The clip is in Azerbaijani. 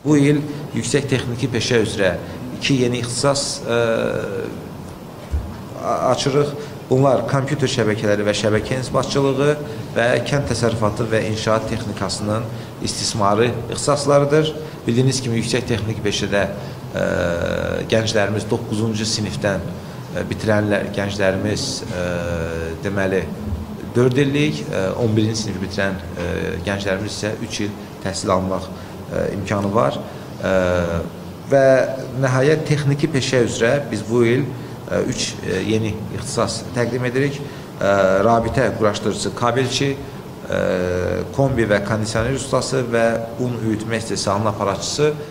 Bu il yüksək texniki peşə üzrə 2 yeni ixtisas açırıq. Bunlar kompüter şəbəkələri və şəbəkə inzibatçılığı və kənd təsərrüfatı və inşaat texnikasının istismarı ixtisaslarıdır. Bildiyiniz kimi yüksək texniki peşədə gənclərimiz 9-cu sinifdən bitirənlər, gənclərimiz deməli 4 illik, 11-ci sinif bitirən gənclərimiz isə 3 il təhsil almaq imkanı var. Və nəhayət texniki peşə üzrə biz bu il 3 yeni ixtisas təqdim edirik. Rabitə quraşdırıcısı kabelçi, kombi və kondisioner ustası və un üyütmə istehsalının aparatçısı